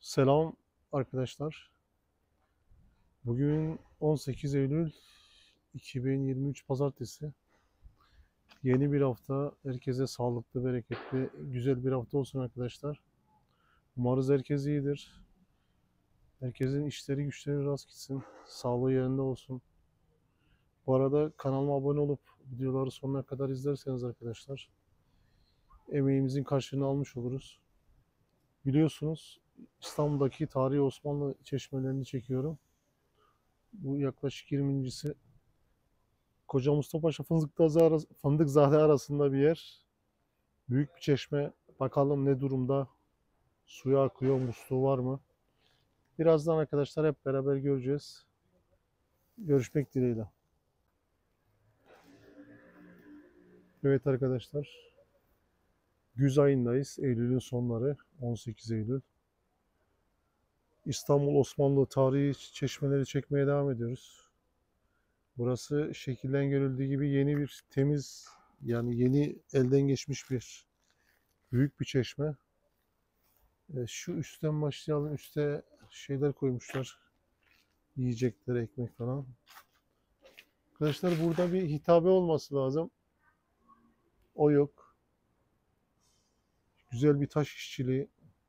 Selam arkadaşlar. Bugün 18 Eylül 2023 Pazartesi. Yeni bir hafta. Herkese sağlıklı, bereketli, güzel bir hafta olsun arkadaşlar. Umarız herkes iyidir. Herkesin işleri güçleri rast gitsin. Sağlığı yerinde olsun. Bu arada kanalıma abone olup videoları sonuna kadar izlerseniz arkadaşlar emeğimizin karşılığını almış oluruz. Biliyorsunuz İstanbul'daki tarihi Osmanlı çeşmelerini çekiyorum. Bu yaklaşık 20.si. Koca Mustafa Paşa Fındıkzade arasında bir yer. Büyük bir çeşme. Bakalım ne durumda? Suyu akıyor, musluğu var mı? Birazdan arkadaşlar hep beraber göreceğiz. Görüşmek dileğiyle. Evet arkadaşlar. Güz ayındayız. Eylül'ün sonları. 18 Eylül. İstanbul Osmanlı tarihi çeşmeleri çekmeye devam ediyoruz. Burası şekilden görüldüğü gibi yeni bir temiz, yani yeni elden geçmiş bir büyük bir çeşme. Şu üstten başlayalım. Üste şeyler koymuşlar. Yiyecekler, ekmek falan. Arkadaşlar burada bir hitabe olması lazım. O yok. Güzel bir taş işçiliği.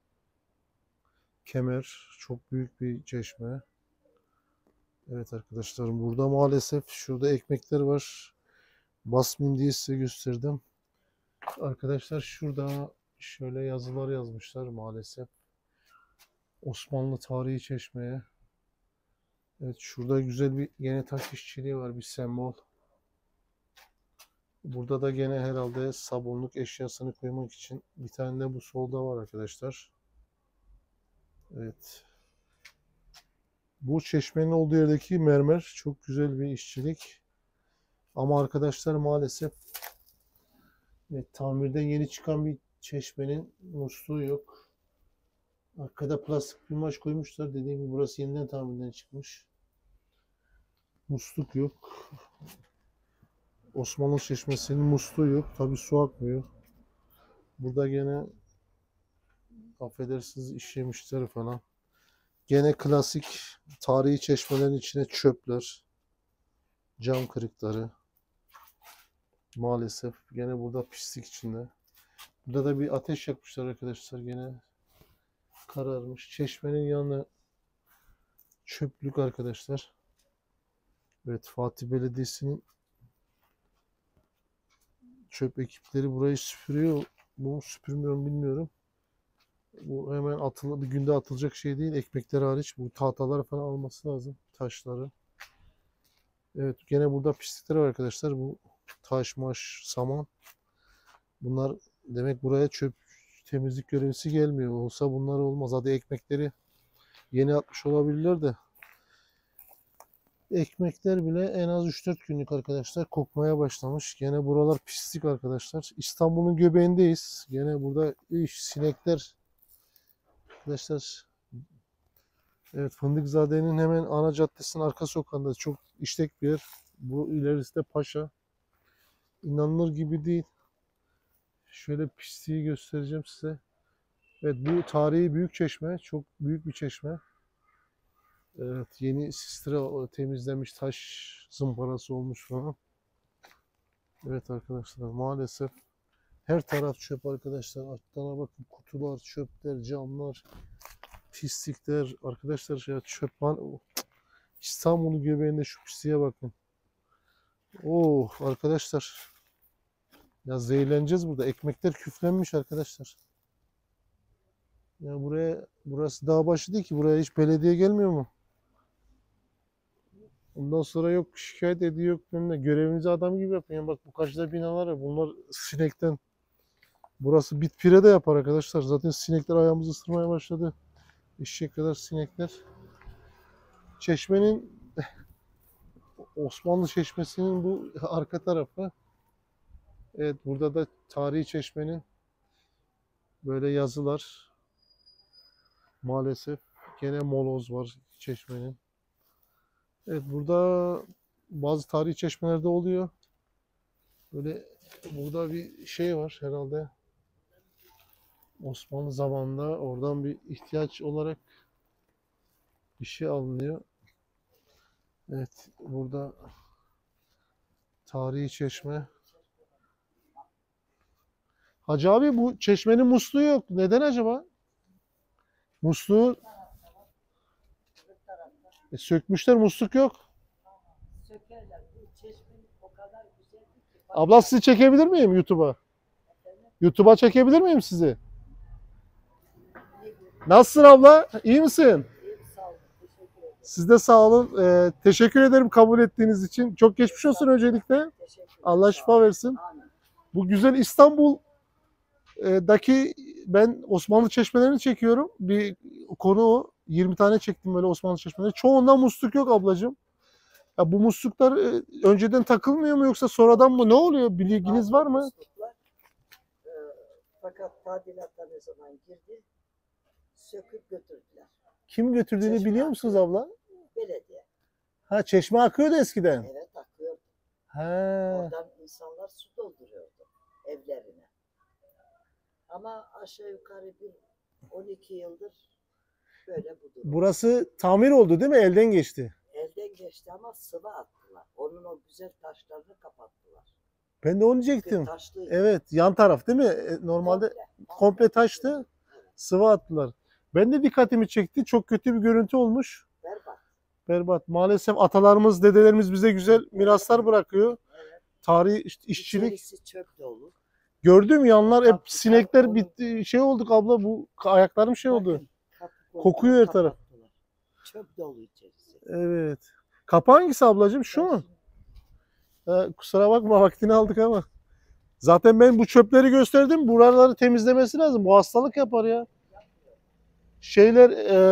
Kemer. Çok büyük bir çeşme. Evet arkadaşlar burada maalesef şurada ekmekler var. Basmayayım diye size gösterdim. Arkadaşlar şurada şöyle yazılar yazmışlar maalesef. Osmanlı tarihi çeşmeye. Evet şurada güzel bir gene taş işçiliği var, bir sembol. Burada da gene herhalde sabunluk eşyasını koymak için bir tane de bu solda var arkadaşlar. Evet. Bu çeşmenin olduğu yerdeki mermer çok güzel bir işçilik. Ama arkadaşlar maalesef tamirden yeni çıkan bir çeşmenin musluğu yok. Arkada plastik bir maş koymuşlar. Dediğim gibi burası yeniden tamirden çıkmış. Musluk yok. Osmanlı çeşmesinin musluğu yok. Tabi su akmıyor. Burada gene affedersiniz işlemişler falan. Gene klasik tarihi çeşmelerin içine çöpler, cam kırıkları. Maalesef gene burada pislik içinde. Burada da bir ateş yakmışlar arkadaşlar, gene kararmış. Çeşmenin yanı çöplük arkadaşlar. Evet, Fatih Belediyesi'nin çöp ekipleri burayı süpürüyor. Bu süpürmüyorum bilmiyorum. Bu hemen bir günde atılacak şey değil. Ekmekler hariç bu tahtalar falan alması lazım. Taşları. Evet gene burada pislikler var arkadaşlar. Bu taş, maş, saman. Bunlar demek buraya çöp temizlik görevlisi gelmiyor. Olsa bunlar olmaz. Hadi ekmekleri yeni atmış olabilirler de. Ekmekler bile en az 3-4 günlük arkadaşlar kokmaya başlamış. Gene buralar pislik arkadaşlar. İstanbul'un göbeğindeyiz. Gene burada sinekler arkadaşlar. Evet, Fındıkzade'nin hemen ana caddesinin arka sokağında çok işlek bir yer. Bu ilerisi de Paşa. İnanılır gibi değil. Şöyle pisliği göstereceğim size. Evet bu tarihi büyük çeşme. Çok büyük bir çeşme. Evet yeni sistira temizlemiş, taş zımparası olmuş falan. Evet arkadaşlar maalesef her taraf çöp arkadaşlar. Altlarına bakın, kutular, çöpler, camlar, pislikler. Arkadaşlar ya çöp var. İstanbul'un göbeğinde şu pisliğe bakın. Oh arkadaşlar. Ya zehirleneceğiz burada. Ekmekler küflenmiş arkadaşlar. Ya burası dağ başı değil ki. Buraya hiç belediye gelmiyor mu? Ondan sonra yok şikayet ediyor, yok bilmem ne. Görevinizi adam gibi yapın. Yani bak bu karşıda binalar var. Bunlar sinekten. Burası bitpire de yapar arkadaşlar. Zaten sinekler ayağımızı ısırmaya başladı. Eşek kadar sinekler. Çeşmenin, Osmanlı Çeşmesi'nin bu arka tarafı. Evet burada da tarihi çeşmenin böyle yazılar. Maalesef gene moloz var çeşmenin. Evet burada bazı tarihi çeşmelerde oluyor. Böyle burada bir şey var herhalde. Osmanlı zamanında oradan bir ihtiyaç olarak bir şey alınıyor. Evet, burada tarihi çeşme. Hacı abi, bu çeşmenin musluğu yok. Neden acaba? Musluğu sökmüşler, musluk yok. Sökerler. Bu çeşmenin o kadar güzeldi ki. Abla, sizi çekebilir miyim YouTube'a? YouTube'a çekebilir miyim sizi? Nasılsın abla? İyi misin? Sağ olun. Teşekkür ederim. Siz de sağ olun. Teşekkür ederim kabul ettiğiniz için. Çok geçmiş olsun öncelikle. Teşekkür ederim. Allah şifa versin. Amin. Bu güzel İstanbul'daki ben Osmanlı çeşmelerini çekiyorum. Bir konu o. 20 tane çektim böyle Osmanlı çeşmeleri. Çoğundan musluk yok ablacığım. Ya bu musluklar önceden takılmıyor mu yoksa sonradan mı? Ne oluyor? Bilginiz var mı? Musluklar, e, fakat tadilata ne zaman girdi? Söküp götürdüler. Kim götürdüğünü Çeşme biliyor musunuz abla? Belediye. Ha, çeşme akıyordu eskiden. Evet, akıyor. He. Oradan insanlar su dolduruyordu evlerine. Ama aşağı yukarı bir 12 yıldır böyle bu durum. Burası tamir oldu değil mi? Elden geçti. Elden geçti ama sıvı attılar. Onun o güzel taşlarını kapattılar. Ben de onu Çünkü diyecektim. taşlıydı. Evet, yan taraf değil mi? Normalde komple taştı. Sıvı attılar. Ben de dikkatimi çekti. Çok kötü bir görüntü olmuş. Berbat. Berbat. Maalesef atalarımız, dedelerimiz bize güzel miraslar bırakıyor. Evet. Tarihi, işte işçilik. İçerisi çöp dolu. Gördüğüm yanlar hep Kapı, sinekler kapı. bitti. Şey olduk abla, bu ayaklarım şey oldu. Bakın, kapı Kokuyor her taraf. kapattılar. Çöp dolu içerisi. Evet. Kapı hangisi ablacığım? Şu mu? Kusura bakma, vaktini aldık ama. Zaten ben bu çöpleri gösterdim. Buraları temizlemesi lazım. Bu hastalık yapar ya. Şeyler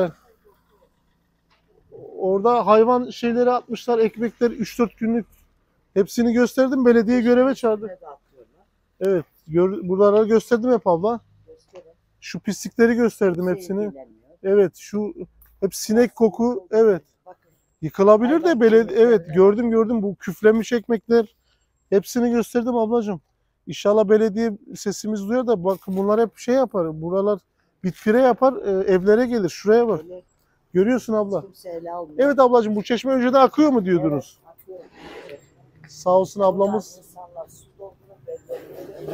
orada hayvan şeyleri atmışlar. Ekmekler 3-4 günlük. Hepsini gösterdim. Belediye göreve çağırdı. Ne dağıtıyorlar? Evet. Buraları gösterdim hep abla. Gösterin. Şu pislikleri gösterdim Kimse hepsini. ilgilenmiyor. Evet. Şu hep sinek koku. Evet. Bakın. Yıkılabilir de Hayvan belediye. Evet, kemiklerine gördüm. Bu küflenmiş ekmekler. Hepsini gösterdim ablacığım. İnşallah belediye sesimizi duyar da bakın, bunlar hep şey yapar. Buralar bitfire yapar, evlere gelir. Şuraya bak. Böyle Görüyorsun abla. kimse ele almıyor. Evet ablacığım, bu çeşme önceden akıyor mu diyordunuz? Evet, akıyor. Sağ olsun ablamız. Buradan insanlar su doldurup evlerine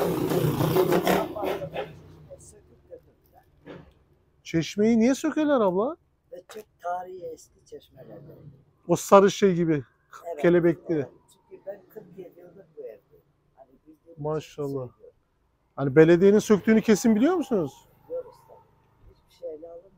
söküp götürdüler. Çeşmeyi niye sökerler abla? Ve çok tarihi eski çeşmelerden. O sarı şey gibi. Evet, Kelebekli. evet. Çünkü ben 47 yıldır bu evdeyim. Hani bildiğim için Maşallah. söylüyorum. Hani belediyenin söktüğünü kesin biliyor musunuz? Biliyoruz da. Hiçbir şey ele alınmadı.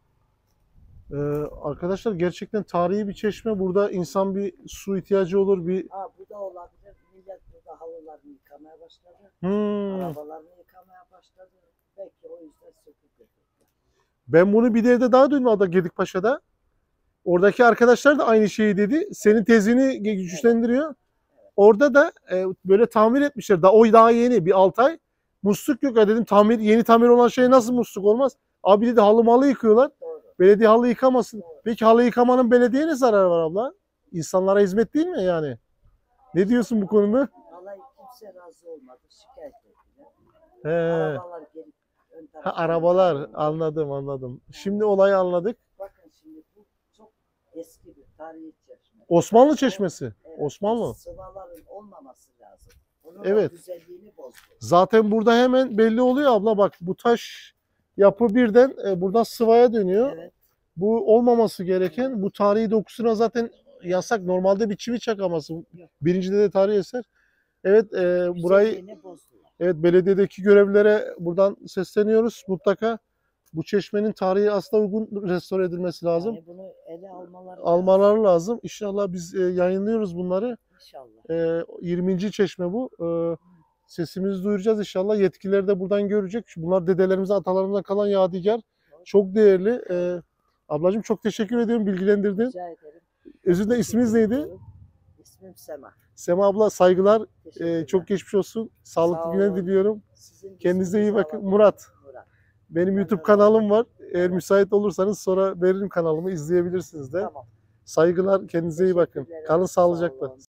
Arkadaşlar, gerçekten tarihi bir çeşme. Burada insan bir su ihtiyacı olur. Ha, bu da olabilir. Millet burada halılarını yıkamaya başladı. Hmm. Arabalarını yıkamaya başladı. Belki o yüzden söküp götürdüler. Ben bunu bir evde daha duydum, Ada Gedikpaşa'da. Oradaki arkadaşlar da aynı şeyi dedi. Senin tezini güçlendiriyor. Orada da böyle tamir etmişler. Daha yeni, bir 6 ay. Musluk yok ya, dedim. Yeni tamir olan şey nasıl musluk olmaz? Abi dedi, halı malı yıkıyorlar. Doğru. Belediye halı yıkamasın. Doğru. Peki halı yıkamanın belediyeye ne zararı var abla? İnsanlara hizmet değil mi yani? Ne diyorsun bu konuda? Vallahi kimse razı olmadı. Şikayet ettiler. He. Arabalar gelip ön Ha, tarafa. arabalar, anladım. Şimdi olayı anladık. Bakın şimdi bu çok eski bir tarihi çeşme. Osmanlı çeşmesi. Evet, Osmanlı. sıvaların olmaması lazım. Onun Evet. o güzelliğini bozdu. Zaten burada hemen belli oluyor abla, bak bu taş yapı birden buradan sıvaya dönüyor. Evet. Bu olmaması gereken, bu tarihi dokusuna zaten yasak. Normalde bir çivi çakamazsın. Birincide de tarihi eser. Evet, burayı, Güzelliğini bozdular. evet, belediyedeki görevlilere buradan sesleniyoruz. Mutlaka bu çeşmenin tarihi asla uygun restore edilmesi lazım. Yani bunu ele almaları Almaları lazım. İnşallah biz yayınlıyoruz bunları. İnşallah. 20. çeşme bu. Sesimizi duyuracağız inşallah. Yetkililer de buradan görecek. Bunlar dedelerimize, atalarımızdan kalan yadigar. Çok değerli. Ablacığım, çok teşekkür ediyorum, bilgilendirdin. Rica ederim. Özür dilerim, isminiz neydi? Ediyorum. İsmim Sema. Sema abla, saygılar. Teşekkürler. Çok geçmiş olsun. Sağlıklı Sağ günler olun. diliyorum. Sizin Kendinize iyi isminizi bakın. alalım. Murat. Murat. Benim Ben YouTube de kanalım var. Eğer Evet. müsait olursanız sonra veririm kanalımı, izleyebilirsiniz de. Tamam. Saygılar, kendinize iyi bakın. Teşekkürler. Kalın Sağ sağlıcakla. olun.